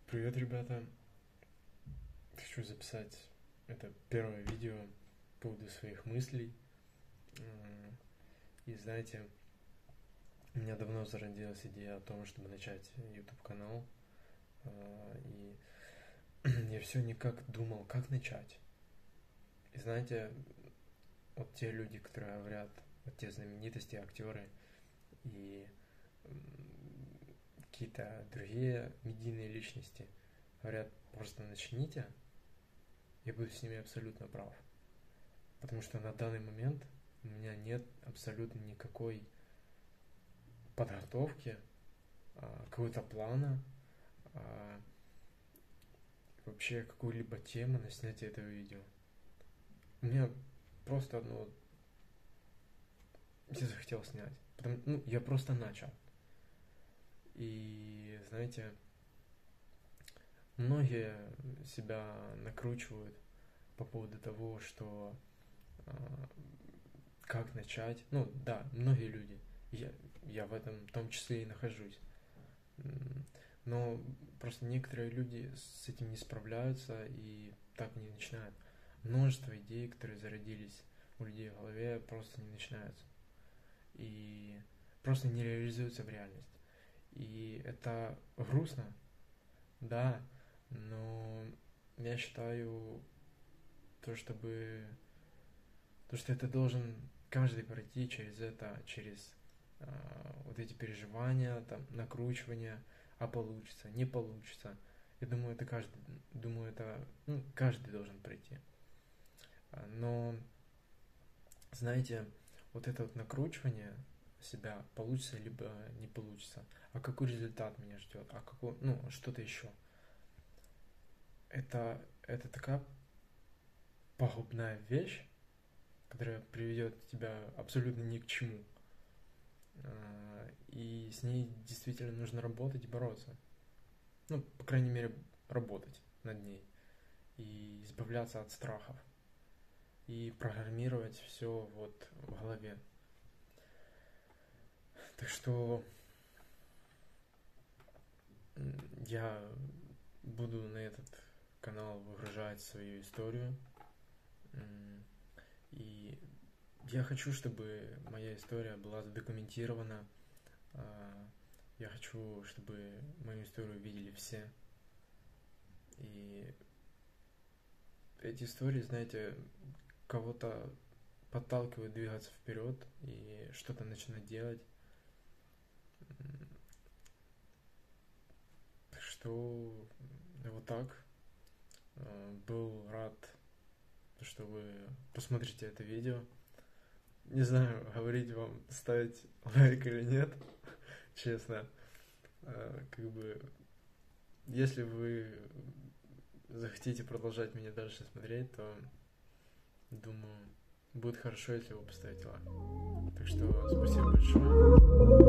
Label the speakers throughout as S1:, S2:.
S1: Привет, ребята! Хочу записать это первое видео по поводу своих мыслей. И знаете, у меня давно зародилась идея о том, чтобы начать YouTube-канал. И я все никак думал, как начать. И знаете, вот те люди, которые говорят, вот те знаменитости, актеры и какие-то другие медийные личности говорят, просто начните, я буду с ними абсолютно прав. Потому что на данный момент у меня нет абсолютно никакой подготовки, какого-то плана, вообще какую-либо тему на снятие этого видео. У меня просто одно я захотел снять. Я просто начал. И, знаете, многие себя накручивают по поводу того, что как начать. Да, многие люди. Я в этом в том числе и нахожусь. Но просто некоторые люди с этим не справляются и так не начинают. Множество идей, которые зародились у людей в голове, просто не начинаются. И просто не реализуются в реальность. И это грустно, да, но я считаю, что это должен каждый пройти через это, через вот эти переживания, там, накручивания, а получится, не получится. Я думаю, каждый должен пройти. Но, знаете, вот это вот накручивание себя, получится либо не получится, а какой результат меня ждет, что-то еще. Это такая пагубная вещь, которая приведет тебя абсолютно ни к чему. И с ней действительно нужно работать и бороться. По крайней мере, работать над ней. И избавляться от страхов. И программировать все вот в голове. Так что я буду на этот канал выгружать свою историю. И я хочу, чтобы моя история была задокументирована. Я хочу, чтобы мою историю видели все. И эти истории, знаете, кого-то подталкивают двигаться вперед и что-то начинать делать. Так что вот так. Был рад, что вы посмотрите это видео. Не знаю, говорить вам, ставить лайк или нет, честно. Если вы захотите продолжать меня дальше смотреть, то, думаю, будет хорошо, если вы поставите лайк. Так что спасибо большое.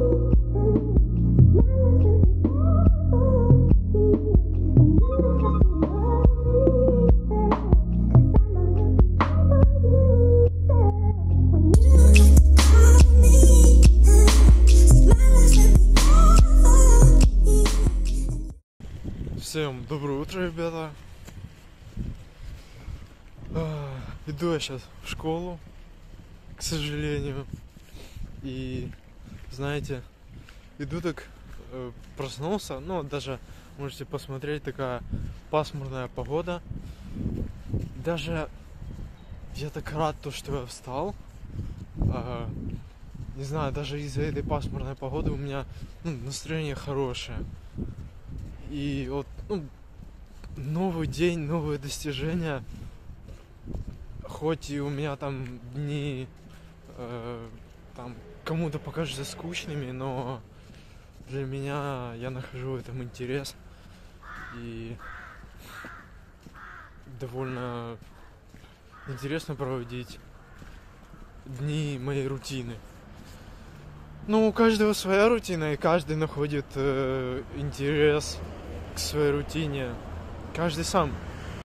S1: Всем доброе утро, ребята. Иду я сейчас в школу, к сожалению. И, знаете, иду так, проснулся. Даже можете посмотреть, такая пасмурная погода. Даже я так рад, что я встал. Не знаю, даже из-за этой пасмурной погоды у меня настроение хорошее. И вот, новый день, новые достижения. Хоть и у меня там дни там кому-то покажутся скучными, но для меня я нахожу в этом интерес. И довольно интересно проводить дни моей рутины. У каждого своя рутина, и каждый находит интерес к своей рутине. Каждый сам